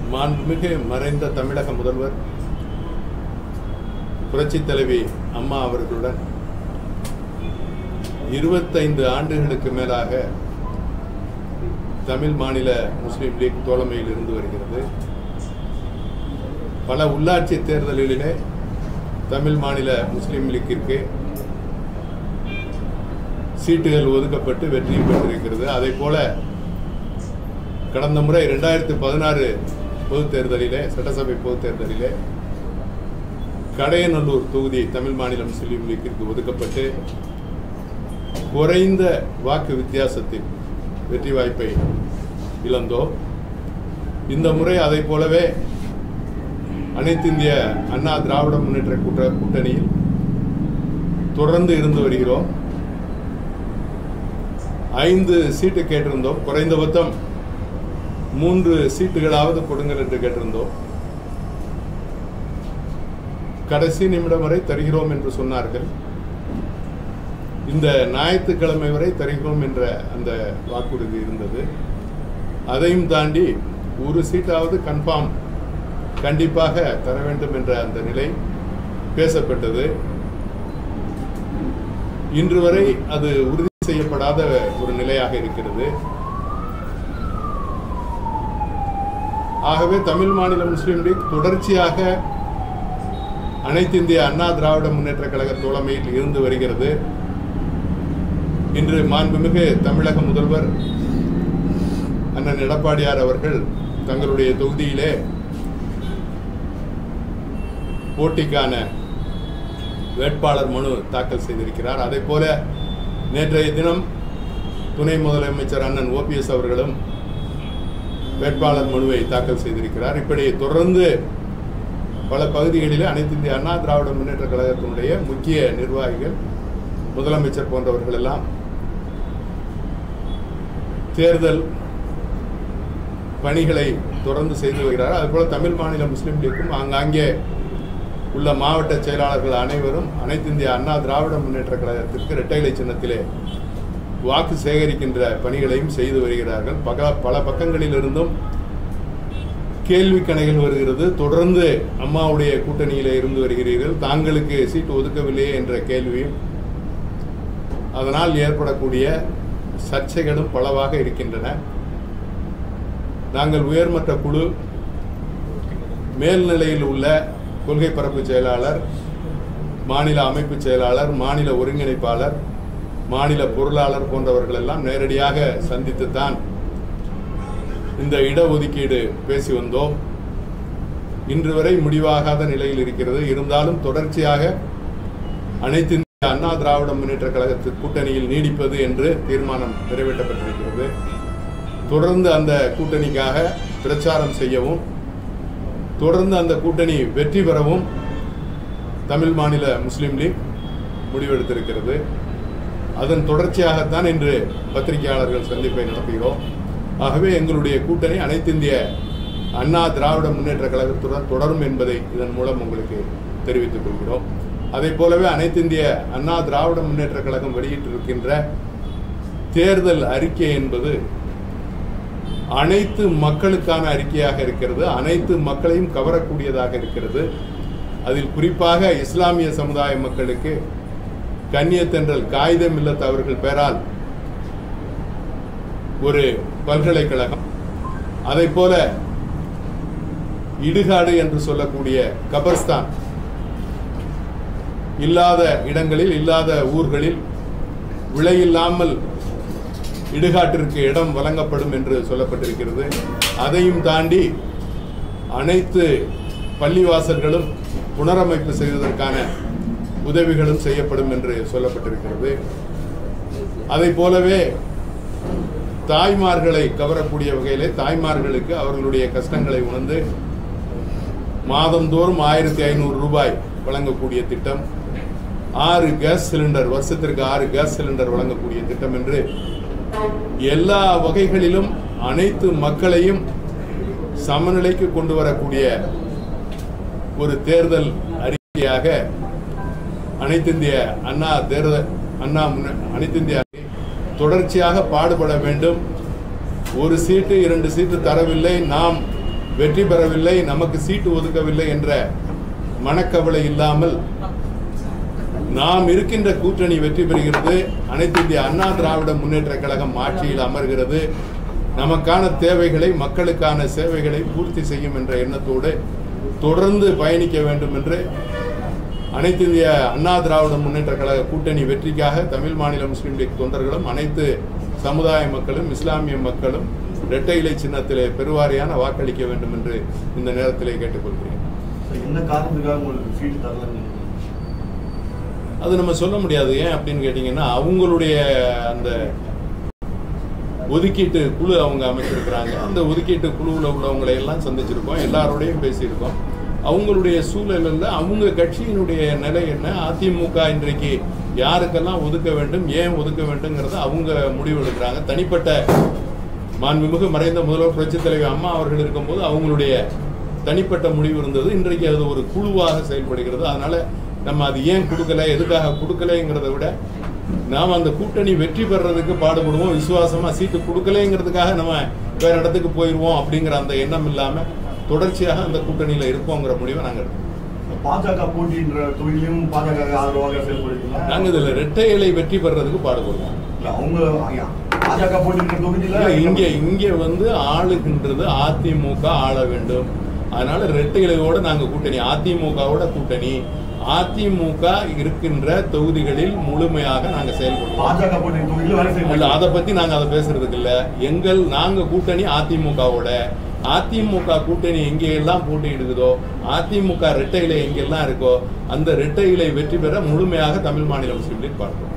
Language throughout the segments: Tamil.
மாண்புமிகு மறைந்த தமிழக முதல்வர் புரட்சி தலைவி அம்மா அவர்களுடன் 25 ஆண்டுகளுக்கு மேலாக தமிழ் மாநில முஸ்லீம் லீக் தோழமையில் இருந்து வருகிறது. பல உள்ளாட்சி தேர்தல்களிலே தமிழ் மாநில முஸ்லீம் லீக்கிற்கு சீட்டுகள் ஒதுக்கப்பட்டு வெற்றியும் பெற்றிருக்கிறது. அதே போல கடந்த முறை 2016 பொதுத் தேர்தலிலே, சட்டசபை பொதுத் தேர்தலிலே கடையநல்லூர் தொகுதி தமிழ் மாநில முஸ்லீம் லீக்கிற்கு ஒதுக்கப்பட்டு குறைந்த வாக்கு வித்தியாசத்தில் வெற்றி வாய்ப்பை இழந்தோம். இந்த முறை அதை போலவே அனைத்து இந்திய அண்ணா திராவிட முன்னேற்ற கூட்டணியில் தொடர்ந்து இருந்து வருகிறோம். 5 சீட்டு கேட்டிருந்தோம். குறைந்தபட்சம் 3 சீட்டுகளாவது கொடுங்கள் என்று கேட்டிருந்தோம். கடைசி நிமிடம் வரை தருகிறோம் என்று சொன்னார்கள். இந்த ஞாயிற்றுக்கிழமை வரை தருகிறோம் என்ற அந்த வாக்குறுதி இருந்தது. அதையும் தாண்டி 1 சீட்டாவது கண்டிப்பாக தர வேண்டும் என்ற அந்த நிலை பேசப்பட்டது. இன்று வரை அது உறுதி செய்யப்படாத ஒரு நிலையாக இருக்கிறது. ஆகவே தமிழ் மாநில முஸ்லீம் லீக் தொடர்ச்சியாக அனைத்து இந்திய அண்ணா திராவிட முன்னேற்ற கழக தோழமையில் இருந்து வருகிறது. இன்று மாண்புமிகு தமிழக முதல்வர் அண்ணன் எடப்பாடியார் அவர்கள் தங்களுடைய தொகுதியிலே போட்டிக்கான வேட்பாளர் மனு தாக்கல் செய்திருக்கிறார். அதே போல நேற்றைய தினம் துணை முதலமைச்சர் அண்ணன் OPS அவர்களும் வேட்பாளர் மனுவை தாக்கல் செய்திருக்கிறார். இப்படி தொடர்ந்து பல பகுதிகளிலே அனைத்து இந்திய அண்ணா திராவிட முன்னேற்ற கழகத்தினுடைய முக்கிய நிர்வாகிகள், முதலமைச்சர் போன்றவர்கள் எல்லாம் தேர்தல் பணிகளை தொடர்ந்து செய்து வருகிறார். அதுபோல தமிழ் மாநில முஸ்லீம் லீக்கும் ஆங்காங்கே உள்ள மாவட்ட செயலாளர்கள் அனைவரும் அனைத்து இந்திய அண்ணா திராவிட முன்னேற்ற கழகத்திற்கு இரட்டை இலை சின்னத்திலே வாக்கு சேகரிக்கின்ற பணிகளையும் செய்து வருகிறார்கள். பல பக்கங்களில் இருந்தும் கேள்வி கணைகள் வருகிறது. தொடர்ந்து அம்மாவுடைய கூட்டணியிலே இருந்து வருகிறீர்கள், தாங்களுக்கு சீட்டு ஒதுக்கவில்லையே என்ற கேள்வியும், அதனால் ஏற்படக்கூடிய சர்ச்சைகளும் பலவாக இருக்கின்றன. நாங்கள் உயர்மட்ட குழு, மேல்நிலையில் உள்ள கொள்கை பரப்பு செயலாளர், மாநில அமைப்பு செயலாளர், மாநில ஒருங்கிணைப்பாளர், மாநில பொருளாளர் போன்றவர்கள் எல்லாம் நேரடியாக சந்தித்துத்தான் இந்த இடஒதுக்கீடு பேசி வந்தோம். இன்று வரை முடிவாகாத நிலையில் இருக்கிறது. இருந்தாலும் தொடர்ச்சியாக அனைத்து இந்திய அண்ணா திராவிட முன்னேற்ற கழகத்து கூட்டணியில் நீடிப்பது என்று தீர்மானம் நிறைவேற்றப்பட்டிருக்கிறது. தொடர்ந்து அந்த கூட்டணிக்காக பிரச்சாரம் செய்யவும், தொடர்ந்து அந்த கூட்டணி வெற்றி பெறவும் தமிழ் மாநில முஸ்லீம் லீக் முடிவெடுத்திருக்கிறது. அதன் தொடர்ச்சியாகத்தான் இன்று பத்திரிகையாளர்கள் சந்திப்பை நடத்துகிறோம். ஆகவே எங்களுடைய கூட்டணி அனைத்து இந்திய அண்ணா திராவிட முன்னேற்ற கழகத்துடன் தொடரும் என்பதை இதன் மூலம் உங்களுக்கு தெரிவித்துக் கொள்கிறோம். அதே போலவே அனைத்து இந்திய அண்ணா திராவிட முன்னேற்ற கழகம் வெளியிட்டிருக்கின்ற தேர்தல் அறிக்கை என்பது அனைத்து மக்களுக்கான அறிக்கையாக இருக்கிறது. அனைத்து மக்களையும் கவரக்கூடியதாக இருக்கிறது. அதில் குறிப்பாக இஸ்லாமிய சமுதாய மக்களுக்கு கண்ணியத்தென்றல் காயிதே மில்லத் அவர்கள் பெயரால் ஒரு பல்கலைக்கழகம், அதை போல இடுகாடு என்று சொல்லக்கூடிய கபர்ஸ்தான், இல்லாத இடங்களில், இல்லாத ஊர்களில் விலையில்லாமல் இடுகாட்டிற்கு இடம் வழங்கப்படும் என்று சொல்லப்பட்டிருக்கிறது. அதையும் தாண்டி அனைத்து பள்ளிவாசல்களும் புனரமைப்பு செய்வதற்கான உதவிகளும் செய்யப்படும் என்று சொல்லப்பட்டிருக்கிறது. அதை போலவே தாய்மார்களை கவரக்கூடிய வகையிலே தாய்மார்களுக்கு அவர்களுடைய கஷ்டங்களை உணர்ந்து மாதந்தோறும் 1500 ரூபாய் வழங்கக்கூடிய திட்டம், 6 கேஸ் சிலிண்டர், வருஷத்திற்கு 6 கேஸ் சிலிண்டர் வழங்கக்கூடிய திட்டம் என்று எல்லா வகைகளிலும் அனைத்து மக்களையும் சமநிலைக்கு கொண்டு வரக்கூடிய ஒரு தேர்தல் அறிக்கையாக அனைத்து இந்திய தொடர்ச்சியாக பாடுபட வேண்டும். 1 சீட்டு 2 சீட்டு தரவில்லை, நாம் வெற்றி பெறவில்லை, நமக்கு சீட்டு ஒதுக்கவில்லை என்ற மனக்கவலை இல்லாமல் நாம் இருக்கின்ற கூட்டணி வெற்றி பெறுகிறது, அனைத்து இந்திய அண்ணா திராவிட முன்னேற்ற கழகம் ஆட்சியில் அமர்கிறது, நமக்கான தேவைகளை மக்களுக்கான சேவைகளை பூர்த்தி செய்யும் என்ற எண்ணத்தோடு தொடர்ந்து பயணிக்க வேண்டும் என்று அனைத்து இந்திய அண்ணா திராவிட முன்னேற்ற கழக கூட்டணி வெற்றிக்காக தமிழ் மாநில முஸ்லீம் லீக் தொண்டர்களும் அனைத்து சமுதாய மக்களும் இஸ்லாமிய மக்களும் இரட்டை இலை சின்னத்திலே பெருவாரியான வாக்களிக்க வேண்டும் என்று இந்த நேரத்திலே கேட்டுக்கொள்கிறேன். என்ன காரணத்துக்காக உங்களுக்கு சீட்டு தரல? அது நம்ம சொல்ல முடியாது. ஏன் அப்படின்னு கேட்டீங்கன்னா, அவங்களுடைய அந்த ஒதுக்கீட்டு குழு அவங்க அமைச்சிருக்கிறாங்க. அந்த ஒதுக்கீட்டு குழுவில் உள்ளவங்களை எல்லாம் சந்திச்சிருக்கோம், எல்லாரோடையும் பேசியிருக்கோம். அவங்களுடைய சூழலில் அவங்க கட்சியினுடைய நிலை என்ன, அதிமுக இன்றைக்கு யாருக்கெல்லாம் ஒதுக்க வேண்டும், ஏன் ஒதுக்க வேண்டும்ங்கிறத அவங்க முடிவு எடுக்கிறாங்க. தனிப்பட்ட மாண்புமிகு மறைந்த முதல்வர் புரட்சித் தலைவர் அம்மா அவர்கள் இருக்கும்போது அவங்களுடைய தனிப்பட்ட முடிவு இருந்தது. இன்றைக்கு அது ஒரு குழுவாக செயல்படுகிறது. அதனால நம்ம அது ஏன் கொடுக்கல, எதுக்காக கொடுக்கலைங்கிறத விட நாம் அந்த கூட்டணி வெற்றி பெறதுக்கு பாடுபடுவோம். விசுவாசமா சீட்டு கொடுக்கலைங்கிறதுக்காக நம்ம வேற இடத்துக்கு போயிடுவோம் அப்படிங்கிற அந்த எண்ணம் இல்லாம தொடர்ச்சியாக அந்த கூட்டணியில இருப்போங்கிற முடிவை நாங்கள் எடுப்போம். பாஜக போட்டின்ற தொழிலையும் பாஜக ஆதரவாக செயல்படுத்தீங்களா? நாங்கள் இதுல இரட்டை இலை வெற்றி பெறதுக்கு பாடுபடுவோம். அவங்க பாஜக போட்டின்ற தொகுதியில இங்க வந்து ஆளுகின்றது அதிமுக ஆள வேண்டும். அதனால இரட்டை இலையோட நாங்க கூட்டணி, அதிமுகவோட கூட்டணி. அதிமுக இருக்கின்ற தொகுதிகளில் முழுமையாக நாங்க செயல்படுவோம். அதை பத்தி நாங்க அதை பேசுறதுக்கு இல்ல. நாங்க கூட்டணி அதிமுகவோட. அதிமுக கூட்டணி எங்கெல்லாம் போட்டியிடுதோ, அதிமுக இரட்டை இலை எங்கெல்லாம் இருக்கோ அந்த இரட்டை இலை வெற்றி பெற முழுமையாக தமிழ் மாநில முஸ்லீம் லீக் பார்க்கிறோம்.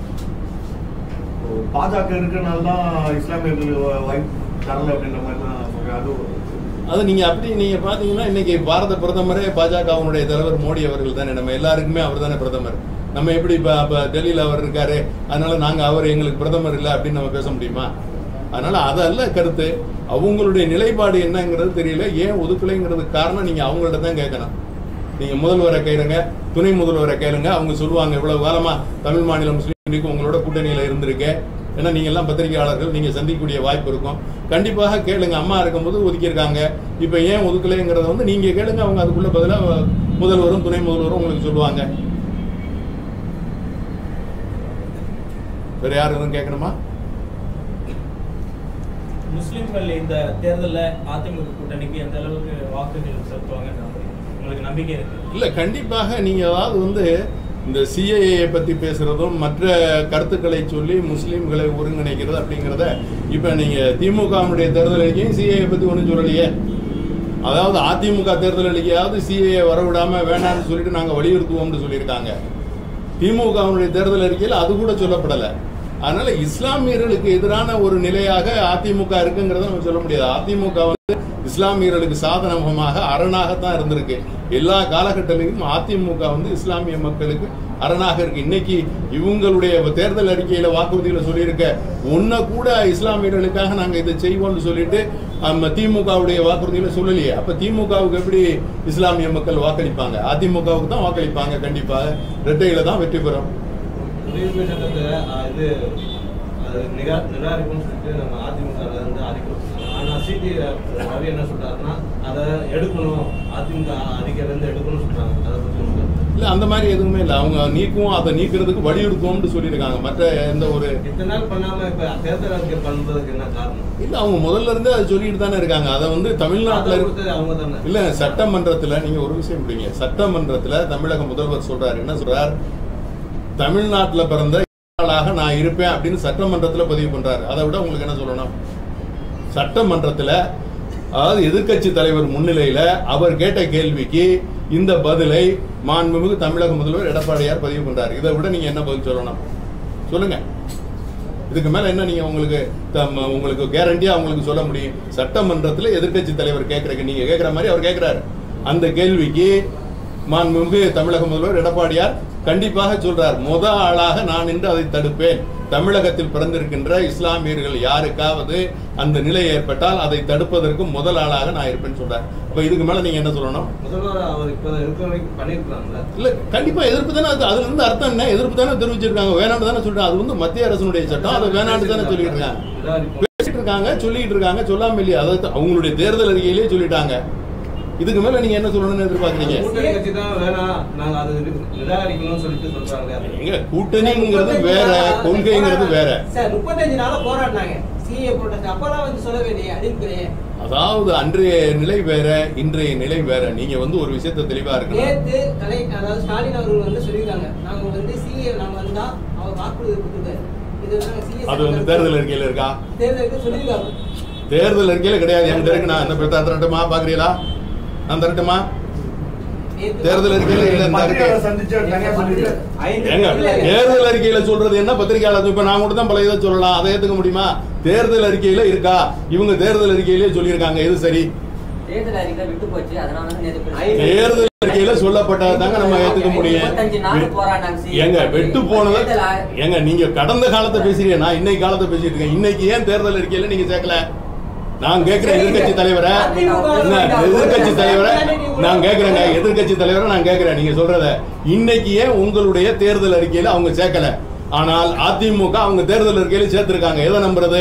பாஜக இருக்கிறனால்தான் இஸ்லாமியர்களுக்கு வாய்ப்பு தரல அப்படின்ற மாதிரி தான். அது நீங்க பாத்தீங்கன்னா இன்னைக்கு பாரத பிரதமரே பாஜகவுடைய தலைவர் மோடி அவர்கள் தானே. நம்ம எல்லாருக்குமே அவர் தானே பிரதமர். நம்ம எப்படி டெல்லியில் அவர் இருக்காரு, அதனால நாங்க அவர் எங்களுக்கு பிரதமர் இல்லை அப்படின்னு நம்ம பேச முடியுமா? அதனால அதல்ல கருத்து. அவங்களுடைய நிலைப்பாடு என்னங்கிறது தெரியல. ஏன் ஒதுக்கலைங்கிறதுக்கு காரணம் நீங்க அவங்கள்ட்ட தான் கேட்கணும். நீங்க முதல்வரை கேளுங்க, துணை முதல்வரை கேளுங்க, அவங்க சொல்லுவாங்க இவ்வளவு காலமா தமிழ் மாநில முஸ்லீம் லீக் உங்களோட கூட்டணியில இருந்திருக்கேன். ஏன்னா நீங்க எல்லாம் பத்திரிகையாளர்கள், நீங்க சந்திக்கக்கூடிய வாய்ப்பு இருக்கும். கண்டிப்பாக கேளுங்க. அம்மா இருக்கும்போது ஒதுக்கியிருக்காங்க, இப்ப ஏன் ஒதுக்கலைங்கிறத வந்து நீங்க கேளுங்க. அவங்க அதுக்குள்ள பதிலாக முதல்வரும் துணை முதல்வரும் உங்களுக்கு சொல்லுவாங்க. வேற யாரும் எதுவும் கேட்கணுமா? முஸ்லிம்கள் இந்த தேர்தலில் அதிமுக கூட்டணிக்கு எந்த அளவுக்கு வாக்குகள் செலுத்துவாங்க உங்களுக்கு நம்பிக்கை இருக்கு? இல்ல, கண்டிப்பாக நீங்க அதாவது வந்து இந்த சிஏஏ பத்தி பேசுறதும் மற்ற கருத்துக்களை சொல்லி முஸ்லீம்களை ஒருங்கிணைக்கிறது அப்படிங்கிறத இப்ப நீங்க திமுகவுடைய தேர்தல் அறிக்கையும் சிஏஏ பத்தி ஒன்றும் சொல்லலையே. அதாவது அதிமுக தேர்தல் அறிக்கையாவது சிஏஏ வரவிடாம வேணாம்னு சொல்லிட்டு நாங்க வலியுறுத்துவோம்னு சொல்லியிருக்காங்க. திமுகவுடைய தேர்தல் அறிக்கையில் அது கூட சொல்லப்படலை. அதனால இஸ்லாமியர்களுக்கு எதிரான ஒரு நிலையாக அதிமுக இருக்குங்கிறத நம்ம சொல்ல முடியாது. அதிமுக வந்து இஸ்லாமியர்களுக்கு சாதனமாக அரணாகத்தான் இருந்திருக்கு. எல்லா காலகட்டத்திலும் அதிமுக வந்து இஸ்லாமிய மக்களுக்கு அரணாக இருக்கு. இன்னைக்கு இவங்களுடைய தேர்தல் அறிக்கையில வாக்குறுதிகளை சொல்லியிருக்க ஒன்ன கூட இஸ்லாமியர்களுக்காக நாங்க இதை செய்வோம்னு சொல்லிட்டு திமுகவுடைய வாக்குறுதிகளை சொல்லலையே. அப்ப திமுகவுக்கு எப்படி இஸ்லாமிய மக்கள் வாக்களிப்பாங்க? அதிமுகவுக்கு தான் வாக்களிப்பாங்க. கண்டிப்பாக இரட்டையில தான் வெற்றி பெறும். நிராகரிப்புன்னு சொல்லிட்டு நம்ம அதிமுக வந்து அறிக்கை. ஆனா சிடி ரவி என்ன சொல்றாருன்னா அதை எடுக்கணும், அதிமுக அறிக்கையிலிருந்து எடுக்கணும்னு சொல்றாங்க. அதை பத்தி இல்ல, அந்த மாதிரி எதுவுமே இல்லை. அவங்க நீக்குவோம், அதை நீக்கிறதுக்கு வலியுறுத்துவோம்னு சொல்லியிருக்காங்க. மற்ற எந்த ஒரு இத்தனை நாள் பண்ணாம இப்ப தேர்தல் அறிக்கை பண்றதுக்கு என்ன காரணம்? இல்ல, அவங்க முதல்ல இருந்து அதை சொல்லிட்டு தானே இருக்காங்க. அதை வந்து தமிழ்நாட்டில் அவங்க தானே. இல்ல, சட்டமன்றத்துல நீங்க ஒரு விஷயம் முடிங்க. சட்டமன்றத்துல தமிழக முதல்வர் சொல்றாரு, என்ன சொல்றார்? தமிழ்நாட்டில் பிறந்த நான் இருப்பேன் அப்படின்னு சட்டமன்றத்தில் பதிவு பண்றாரு. அதை விட உங்களுக்கு என்ன சொல்லணும்? சட்டமன்றத்தில் அதாவது எதிர்கட்சி தலைவர் முன்னிலையில அவர் கேட்ட கேள்விக்கு இந்த பதிலை மாண்புமிகு தமிழக முதல்வர் எடப்பாடியார் பதிவு பண்றாரு. இதை விட நீங்க என்ன பதில் சொல்லணும்? சொல்லுங்க. இதுக்கு மேல என்ன நீங்க உங்களுக்கு கேரண்டியா உங்களுக்கு சொல்ல முடியும்? சட்டமன்றத்தில் எதிர்கட்சி தலைவர் கேட்கறதுக்கு நீங்க கேட்கிற மாதிரி அவர் கேட்கிறாரு. அந்த கேள்விக்கு மாண்புமிகு தமிழக முதல்வர் எடப்பாடியார் கண்டிப்பாக சொல்றார், ஆளாக நான் நின்று அதை தடுப்பேன். தமிழகத்தில் பிறந்திருக்கின்ற இஸ்லாமியர்கள் யாருக்காவது அந்த நிலை ஏற்பட்டால் அதை தடுப்பதற்கு முதல் ஆளாக நான் இருப்பேன்னு சொல்றார். அப்ப இதுக்கு மேல நீங்க என்ன சொல்லணும்? இல்ல, கண்டிப்பா எதிர்ப்பு தானே. அதுல இருந்து அர்த்தம் என்ன? எதிர்ப்பு தானே தெரிவிச்சிருக்காங்க. வேணான்னு தானே சொல்றாங்க. அது வந்து மத்திய அரசுடைய சட்டம். அதை வேணான்னு தானே சொல்லிட்டு இருக்காங்க. சொல்லிட்டு இருக்காங்க சொல்லாம இல்லையா? அதாவது அவங்களுடைய தேர்தல் அறிக்கையிலேயே சொல்லிட்டாங்க. இதுக்கு மேல நீங்க என்ன சொல்லணும்னு எதிர்பார்க்கறீங்க? கூட்டணிங்கிறது வேற, கொள்கைங்கிறது வேற. அதாவது அன்றைய நிலை வேற, இன்றைய நிலை வேற. நீங்க வந்து ஒரு விஷயத்த தெளிவா இருக்கு. ஸ்டாலின் அவர்கள் வந்து சொல்லியிருக்காங்க, நாங்க வந்து சிஏ நாங்க வந்தா அவர் வாக்குறுதி கொடுத்துருக்காரு. அது வந்து தேர்தல் அறிக்கையில இருக்கா? சொல்லியிருக்காங்க. தேர்தல் அறிக்கையில கிடையாது. எனக்கு தெரியும். நான் என்ன தரட்டுமா பாக்குறீங்களா? நான் தரட்டுமா? தேர்தல் அறிக்கையில இல்ல. தேர்தல் அறிக்கையில சொல்றது என்ன? பத்திரிகையாளர் இப்ப நான் கூட தான் பல இதை சொல்லலாம், அதை ஏத்துக்க முடியுமா? தேர்தல் அறிக்கையில இருக்கா? இவங்க தேர்தல் அறிக்கையிலே சொல்லியிருக்காங்க. எது சரி? தேர்தல் அறிக்கையில சொல்லப்பட்டதாங்க நம்ம ஏத்துக்க முடியும். எங்க வெட்டு போனது எங்க? நீங்க கடந்த காலத்தை பேசுறீங்க, நான் இன்னைக்கு காலத்தை பேசிட்டு இருக்கேன். இன்னைக்கு ஏன் தேர்தல் அறிக்கையில நீங்க சேர்க்கல? நான் கேட்கிறேன் எதிர்கட்சி தலைவரை, எதிர்கட்சி தலைவரை நான் கேட்கிறேங்க, எதிர்கட்சி தலைவரை நான் கேட்கிறேன். நீங்க சொல்றத இன்னைக்கு ஏன் உங்களுடைய தேர்தல் அறிக்கையில அவங்க சேர்க்கல? ஆனால் அதிமுக அவங்க தேர்தல் அறிக்கையில சேர்த்திருக்காங்க. எதை நம்புறது?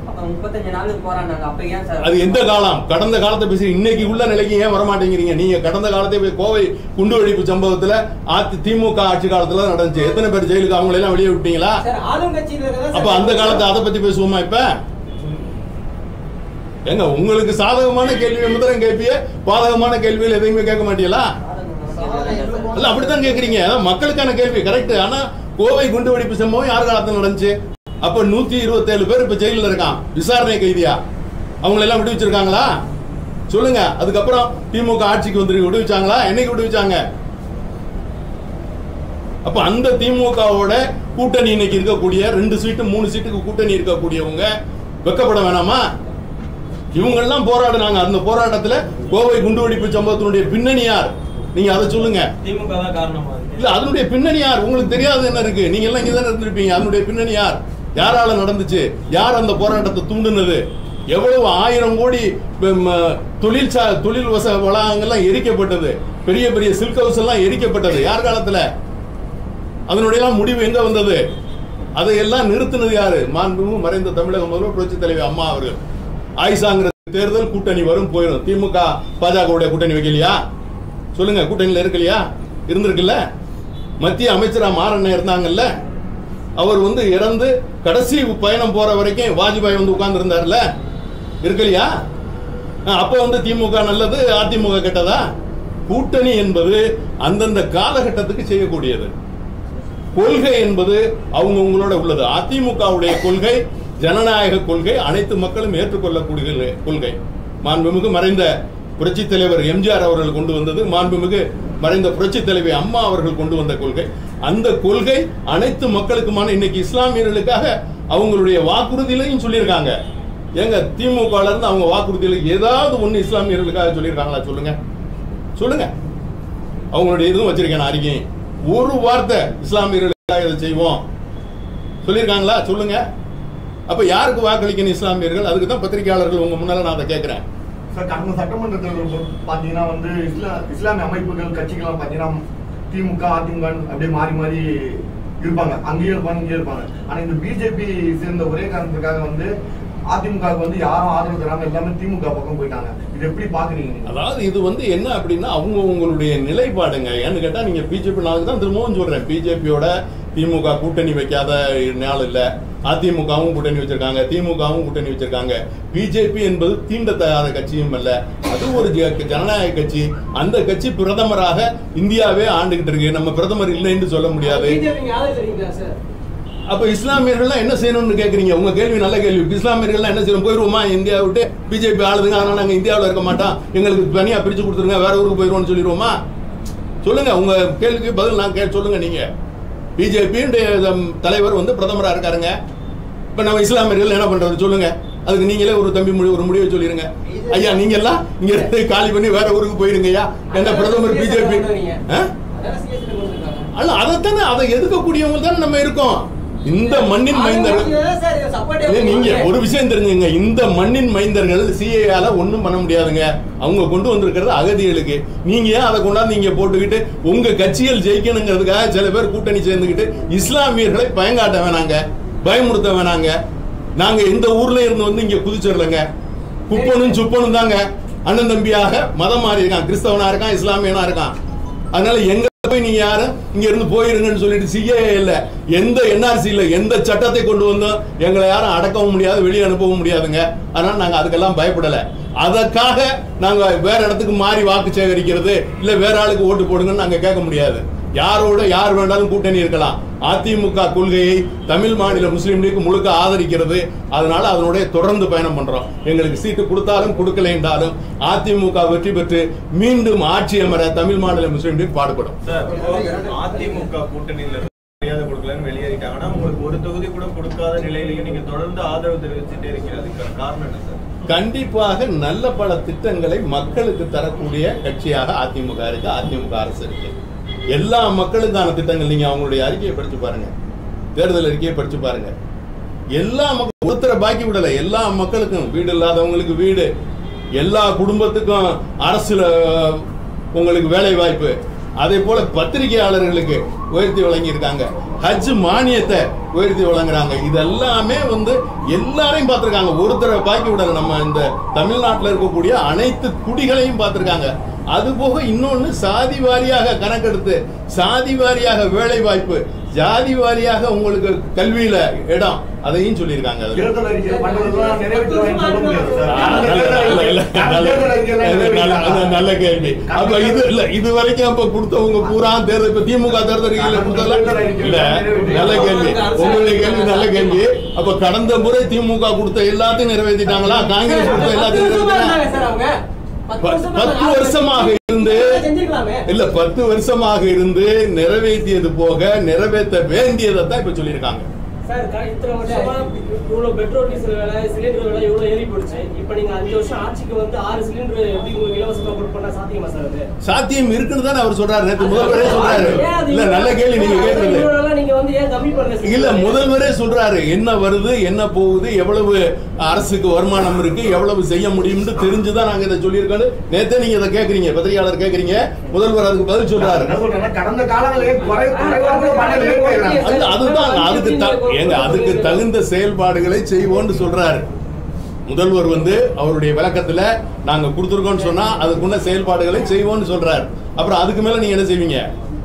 அது எந்த காலம்? கடந்த காலத்தை பேசி இன்னைக்கு உள்ள நிலைக்கு ஏன் வரமாட்டேங்கிறீங்க? நீங்க கடந்த காலத்தை கோவை குண்டுவெடிப்பு சம்பவத்துல திமுக ஆட்சி காலத்துல நடந்துச்சு. எத்தனை பேர் ஜெயிலுக்கு அவங்களை எல்லாம் வெளியே விட்டீங்களா? அப்ப அந்த காலத்தை அதை பத்தி பேசுவோமா? இப்ப எங்க உங்களுக்கு சாதகமான கேள்வியை முதல்ல கேட்பிய, பாதகமான கேள்விகள் எதையுமே கேட்க மாட்டீங்களா? இல்ல அப்படித்தான் கேக்குறீங்க. மக்களுக்கான கேள்வி கரெக்ட். ஆனா கோவை குண்டுவெடிப்பு சம்பவம் யார் காலத்துல நடந்துச்சு? அப்ப 127 பேர் இப்ப ஜெயில இருக்கான், விசாரணை கைதியா. அவங்களை எல்லாம் விடுவிச்சிருக்காங்களா? சொல்லுங்க. அதுக்கப்புறம் திமுக ஆட்சிக்கு வந்து விடுவிச்சாங்களா? என்னைக்கு விடுவிச்சாங்க? அப்ப அந்த திமுகவோட கூட்டணி இன்னைக்கு இருக்கக்கூடிய 2 சீட்டு 3 சீட்டுக்கு கூட்டணி இருக்கக்கூடியவங்க வெக்கப்பட வேணாமா? இவங்க எல்லாம் போராடுனாங்க. அந்த போராட்டத்துல கோவை குண்டுவெடிப்பு சம்பவத்தினுடைய பின்னணி யார்? நீங்க அதை சொல்லுங்க. திமுக தான் காரணமா? இல்ல, அதனுடைய பின்னணி யார்? உங்களுக்கு தெரியாது என்ன இருக்கு? நீங்க எல்லாம் இங்கதான் இருந்திருப்பீங்க. அதனுடைய பின்னணி யார்? யாரால நடந்துச்சு? யார் அந்த போராட்டத்தை தூண்டுனது? எவ்வளவு 1000 கோடி தொழில் வளாகங்கள்லாம் எரிக்கப்பட்டது. பெரிய பெரிய சில்க் ஹவுஸ் எல்லாம் எரிக்கப்பட்டது. யார் காலத்துல? அதனுடைய எல்லாம் முடிவு எங்க வந்தது? அதையெல்லாம் நிறுத்தினது யாரு? மாண்புமிகு மறைந்த தமிழக முதல்வர் புரட்சி தலைவி அம்மா அவர்கள். ஆயிஷாங்கிற தேர்தல் கூட்டணி வரும் போயிடும். திமுக பாஜக கூட்டணி வைக்கலையா? சொல்லுங்க. கூட்டணியில இருக்கலையா? இருந்திருக்குல்ல. மத்திய அமைச்சரா மாறண்ண இருந்தாங்கல்ல. அவர் வந்து இறந்து கடைசி பயணம் போற வரைக்கும் வாஜ்பாய் வந்து உட்கார்ந்து இருந்தார்ல, இருக்கலையா? அப்ப வந்து திமுக நல்லது, அதிமுக கெட்டதா? கூட்டணி என்பது அந்தந்த காலகட்டத்துக்கு செய்யக்கூடியது. கொள்கை என்பது அவங்கவுங்களோட உள்ளது. அதிமுகவுடைய கொள்கை ஜனநாயக கொள்கை, அனைத்து மக்களும் ஏற்றுக்கொள்ளக்கூடிய கொள்கை. மாண்புமிகு மறைந்த புரட்சி தலைவர் எம்ஜிஆர் அவர்கள் கொண்டு வந்தது, மாண்புமிகு மறைந்த புரட்சி தலைவி அம்மா அவர்கள் கொண்டு வந்த கொள்கை. அந்த கொள்கை அனைத்து மக்களுக்குமான. இன்னைக்கு இஸ்லாமியர்களுக்காக அவங்களுடைய வாக்குறுதியிலையும் சொல்லியிருக்காங்க. எங்க திமுக இருந்து அவங்க வாக்குறுதியில ஏதாவது ஒண்ணு இஸ்லாமியர்களுக்காக சொல்லியிருக்காங்களா? சொல்லுங்க, சொல்லுங்க. அவங்களுடைய இதுவும் வச்சிருக்கேன் அறிக்கை. ஒரு வார்த்தை இஸ்லாமியர்களுக்காக இதை செய்வோம் சொல்லியிருக்காங்களா? சொல்லுங்க. அப்ப யாருக்கு வாக்களிக்கணும் இஸ்லாமியர்கள்? அதுக்கு தான் பத்திரிகையாளர்கள் உங்க முன்னால நான் அதை கேட்கிறேன். கடந்த சட்டமன்ற தேர்தல் பாத்தீங்கன்னா வந்து இஸ்லாமிய அமைப்புகள் கட்சிகள் பாத்தீங்கன்னா திமுக அதிமுக அப்படியே மாறி மாறி இருப்பாங்க. அங்கேயும் இருப்பாங்க, இங்கேயும் இருப்பாங்க. ஆனா இந்த பிஜேபி சேர்ந்த ஒரே காரணத்துக்காக வந்து அதிமுக வந்து யாரும் ஆதரவு தராம எல்லாமே திமுக பக்கம் போயிட்டாங்க. இது எப்படி பாக்குறீங்க? அதாவது இது வந்து என்ன அப்படின்னா அவங்க உங்களுடைய நிலைப்பாடுங்க. ஏன்னு கேட்டா நீங்க பிஜேபி, நான் தான் திரும்பவும் சொல்றேன், பிஜேபியோட திமுக கூட்டணி வைக்காத நாள் இல்ல. அதிமுகவும் கூட்டணி வச்சிருக்காங்க, திமுகவும் கூட்டணி வச்சிருக்காங்க. பிஜேபி என்பது தீண்டத்தகாத கட்சியும் அல்ல, அது ஒரு ஜனநாயக கட்சி. அந்த கட்சி பிரதமராக இந்தியாவே ஆண்டுகிட்டு இருக்கு. நம்ம பிரதமர் இல்லைன்னு சொல்ல முடியாது. அப்ப இஸ்லாமியர்கள் என்ன செய்யணும்னு கேக்குறீங்க? உங்க கேள்வி நல்ல கேள்வி. இஸ்லாமியர்கள் என்ன செய்யணும்? போயிருவோமா இந்தியா விட்டு? பிஜேபி ஆளுதுங்க, அதனால நாங்க இந்தியாவில் இருக்க மாட்டோம், எங்களுக்கு தனியா பிரிச்சு கொடுத்துருங்க, வேற ஊருக்கு போயிருவோம்னு சொல்லிடுவோமா? சொல்லுங்க. உங்க கேள்விக்கு பதில் நான் சொல்லுங்க. நீங்க பிஜேபி தலைவர் வந்து பிரதமரா இருக்காருங்க. இப்ப நம்ம இஸ்லாமியர்கள் என்ன பண்றது சொல்லுங்க. அதுக்கு நீங்களே ஒரு முடிவை சொல்லிருங்க. ஐயா நீங்க எல்லாம் இங்க காலி பண்ணி வேற ஊருக்கு போயிருங்கய்யா. என்ன பிரதமர் பிஜேபி அல்ல, அதைத்தானே அதை எதிர்க்கக்கூடியவங்க தானே நம்ம இருக்கோம். இந்த மண்ணின் மைந்தர்கள், நீங்க ஒரு விஷயம் தெரிஞ்சுங்க, இந்த மண்ணின் மைந்தர்கள் சிஏஆல ஒண்ணும் பண்ண முடியாதுங்க. அவங்க கொண்டு வந்திருக்கிறது அகதிகளுக்கு. நீங்க ஏன் அதை கொண்டாந்து நீங்க போட்டுக்கிட்டு உங்க கட்சிகள் ஜெயிக்கணுங்கிறதுக்காக சில பேர் கூட்டணி சேர்ந்துக்கிட்டு இஸ்லாமியர்களை பயங்காட்ட வேணாங்க, பயமுறுத்த வேணாங்க. நாங்க எந்த ஊர்ல இருந்து வந்து இங்க குதிச்சிடலங்க. குப்பனும் சுப்பனும் தாங்க அண்ணன் தம்பியாக மதம் மாறி இருக்கான். கிறிஸ்தவனா இருக்கான், இஸ்லாமியனா இருக்கான். அதனால எங்க போய் நீங்க யாரும் இங்க இருந்து போயிருங்கன்னு சொல்லிட்டு சிஏஏ இல்ல, எந்த என்ஆர்சி இல்ல, எந்த சட்டத்தை கொண்டு வந்தோம் எங்களை யாரும் அடக்கவும் முடியாது, வெளியே அனுப்பவும் முடியாதுங்க. அதனால நாங்க அதுக்கெல்லாம் பயப்படல. அதற்காக நாங்க வேற இடத்துக்கு மாறி வாக்கு சேகரிக்கிறது இல்ல வேற ஆளுக்கு ஓட்டு போடுங்கன்னு நாங்க கேட்க முடியாது. யாரோட யார் வேண்டாலும் கூட்டணி இருக்கலாம். அதிமுக கொள்கையை தமிழ் மாநில முஸ்லீம் லீக் முழுக்க ஆதரிக்கிறது. அதனால அதனுடைய தொடர்ந்து பயணம் பண்றோம். எங்களுக்கு சீட்டு கொடுத்தாலும் கொடுக்கல என்றாலும் அதிமுக வெற்றி பெற்று மீண்டும் ஆட்சி அமர தமிழ் மாநில முஸ்லீம் லீக் பாடுபடும். அதிமுக கூட்டணியில மரியாதை கொடுக்கலன்னு வெளியேறிட்டாங்கன்னா உங்களுக்கு ஒரு தொகுதி கூட கொடுக்காத நிலையிலையும் நீங்க தொடர்ந்து ஆதரவு தெரிவிச்சுட்டே இருக்கிறதுக்கான காரணம் என்ன சார்? கண்டிப்பாக நல்ல பல திட்டங்களை மக்களுக்கு தரக்கூடிய கட்சியாக அதிமுக இருக்கு, அதிமுக அரசு இருக்கு. எல்லா மக்களுக்கான திட்டங்கள் நீங்க அவங்களுடைய அறிக்கையை படிச்சு பாருங்க, தேர்தல் அறிக்கையை படிச்சு பாருங்க. எல்லா மக்கள் ஒருத்தரை பாக்கி விடல. எல்லா மக்களுக்கும், வீடு இல்லாதவங்களுக்கு வீடு, எல்லா குடும்பத்துக்கும் அரசுல உங்களுக்கு வேலை வாய்ப்பு, அதே போல பத்திரிகையாளர்களுக்கு உயர்த்தி வழங்கியிருக்காங்க, ஹஜ் மானியத்தை உயர்த்தி வழங்குறாங்க. இதெல்லாமே வந்து எல்லாரையும் பார்த்திருக்காங்க. ஒருத்தரை பாக்கி விடல. நம்ம இந்த தமிழ்நாட்டில் இருக்கக்கூடிய அனைத்து குடிகளையும் பார்த்திருக்காங்க. அது போக இன்னொன்னு சாதி வாரியாக கணக்கெடுத்து, சாதி வாரியாக வேலை வாய்ப்பு, ஜாதி வாரியாக உங்களுக்கு கல்வியில இடம், அதையும் சொல்லியிருக்காங்க. நல்ல கேள்வி. அப்ப இது இல்ல, இது வரைக்கும் அப்ப கொடுத்தவங்க பூரா தேர்தல், இப்ப திமுக தேர்தல் இல்ல. நல்ல கேள்வி, உங்களுடைய கேள்வி நல்ல கேள்வி. அப்ப கடந்த முறை திமுக கொடுத்த எல்லாத்தையும் நிறைவேற்றிட்டாங்களா? காங்கிரஸ் கொடுத்த எல்லாத்தையும் நிறைவேற்றிட்டாங்க. 10 வருஷமாக இருந்து இல்ல 10 வருஷமாக இருந்து நிறைவேற்றியது போக நிறைவேற்ற வேண்டியதை தான் இப்ப சொல்லியிருக்காங்க. சார், இத்தனை வருஷமா இவ்வளவு பெட்ரோல் டீசல் விலை, சிலிண்டர் விலை இவ்வளவு ஏறி போடுச்சு. இப்ப நீங்க 5 வருஷம் ஆட்சிக்கு வந்து 6 சிலிண்டர் எப்படி உங்களுக்கு இலவசமா கொடுப்பா சாத்தியமா சார்? அது சாத்தியம் இருக்குன்னு தானே அவர் சொல்றாரு. நேற்று முதல்வரே சொல்றாரு. இல்ல நல்ல கேள்வி நீங்க கேட்கறது. நீங்க வந்து ஏன் கம்மி பண்ணல? இல்ல முதல்வரே சொல்றாரு, என்ன வருது என்ன போகுது, எவ்வளவு அரசுக்கு வருமானம் இருக்கு, எவ்வளவு செய்ய முடியும்னு தெரிஞ்சுதான் நாங்க இதை சொல்லியிருக்கோம். நேத்தே நீங்க இதை கேக்குறீங்க, பத்திரிகையாளர் கேக்குறீங்க, முதல்வர் அதுக்கு பதில் சொல்றாரு. கடந்த காலங்களிலே அதுதான் அதுக்கு தகுந்த செயல்பாடுகளை செய்வோம்னு சொல்றாரு முதல்வர். வந்து அவருடைய விளக்கத்துல நாங்க கொடுத்துருக்கோம்னு சொன்னா அதுக்குள்ள செயல்பாடுகளை செய்வோம்னு சொல்றாரு. அப்புறம் அதுக்கு மேல நீங்க என்ன செய்வீங்க?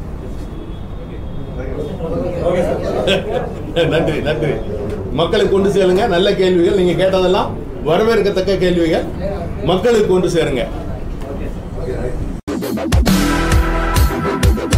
நன்றி நன்றி. மக்களுக்கு கொண்டு சேருங்க. நல்ல கேள்விகள் நீங்க கேட்டதெல்லாம் வரவேற்கத்தக்க கேள்விகள். மக்களுக்கு கொண்டு சேருங்க.